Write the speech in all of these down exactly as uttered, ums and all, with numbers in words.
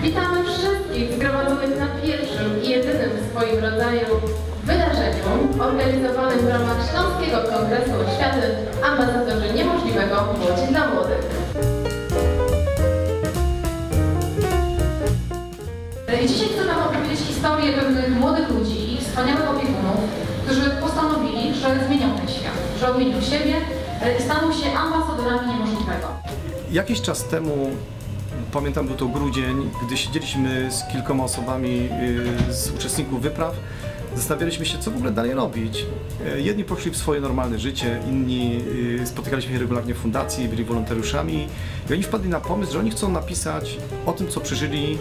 Witamy wszystkich zgromadzonych na pierwszym i jedynym w swoim rodzaju wydarzeniu organizowanym w ramach Śląskiego Kongresu Oświaty Ambasadorzy Niemożliwego Młodzi dla Młodych. I dzisiaj chcę Wam opowiedzieć historię pewnych młodych ludzi i wspaniałych opiekunów, którzy postanowili, że zmienią ten świat, że odmienią siebie i staną się ambasadorami niemożliwego. Jakiś czas temu, pamiętam, był to grudzień, gdy siedzieliśmy z kilkoma osobami z uczestników wypraw, zastanawialiśmy się, co w ogóle dalej robić. Jedni poszli w swoje normalne życie, inni spotykaliśmy się regularnie w fundacji, byli wolontariuszami i oni wpadli na pomysł, że oni chcą napisać o tym, co przeżyli,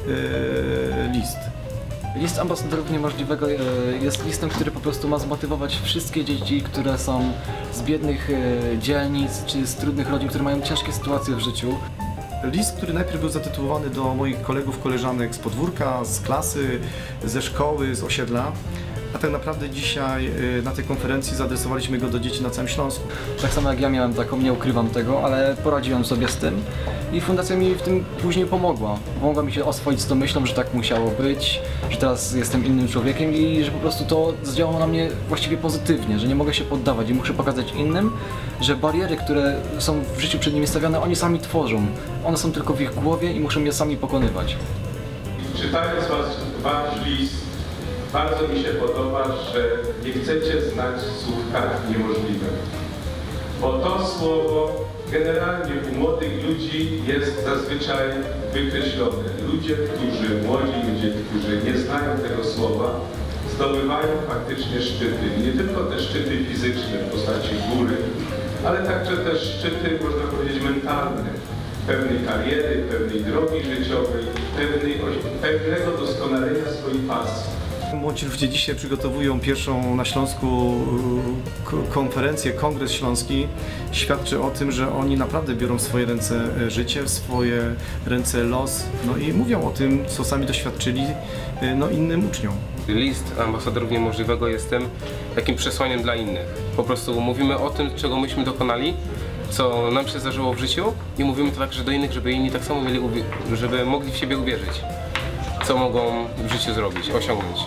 list. List Ambasadorów Niemożliwego jest listem, który po prostu ma zmotywować wszystkie dzieci, które są z biednych dzielnic czy z trudnych rodzin, które mają ciężkie sytuacje w życiu. List, który najpierw był zatytułowany do moich kolegów, koleżanek z podwórka, z klasy, ze szkoły, z osiedla, a tak naprawdę dzisiaj na tej konferencji zaadresowaliśmy go do dzieci na całym Śląsku. Tak samo jak ja miałem taką, nie ukrywam tego, ale poradziłem sobie z tym i fundacja mi w tym później pomogła. Pomogła mi się oswoić z tą myślą, że tak musiało być, że teraz jestem innym człowiekiem i że po prostu to zdziałało na mnie właściwie pozytywnie, że nie mogę się poddawać i muszę pokazać innym, że bariery, które są w życiu przed nimi stawiane, oni sami tworzą. One są tylko w ich głowie i muszą je sami pokonywać. Czytając was, wasz list, bardzo mi się podoba, że nie chcecie znać słówka niemożliwe. Bo to słowo generalnie u młodych ludzi jest zazwyczaj wykreślone. Ludzie, którzy, młodzi ludzie, którzy nie znają tego słowa, zdobywają faktycznie szczyty. Nie tylko te szczyty fizyczne w postaci góry, ale także też szczyty, można powiedzieć, mentalne. Pewnej kariery, pewnej drogi życiowej, pewnej, pewnego doskonalenia swojej pasji. Młodzi ludzie dzisiaj przygotowują pierwszą na Śląsku konferencję, Kongres Śląski. Świadczy o tym, że oni naprawdę biorą w swoje ręce życie, w swoje ręce los, no i mówią o tym, co sami doświadczyli, no, innym uczniom. List Ambasadorów Niemożliwego jest tym takim przesłaniem dla innych. Po prostu mówimy o tym, czego myśmy dokonali, co nam się zdarzyło w życiu i mówimy to także do innych, żeby inni tak samo mieli, żeby mogli w siebie uwierzyć, co mogą w życiu zrobić, osiągnąć.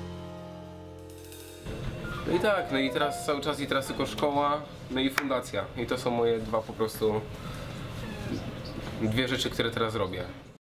No i tak, no i teraz cały czas i teraz tylko szkoła, no i fundacja. I to są moje dwa po prostu, dwie rzeczy, które teraz robię.